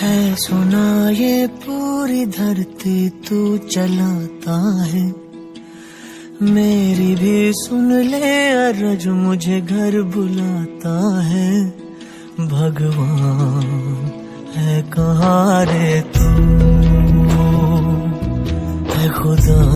है सुना ये पूरी धरती तू चलाता है, मेरी भी सुन ले अरज मुझे घर बुलाता है। भगवान है कहाँ रे तू।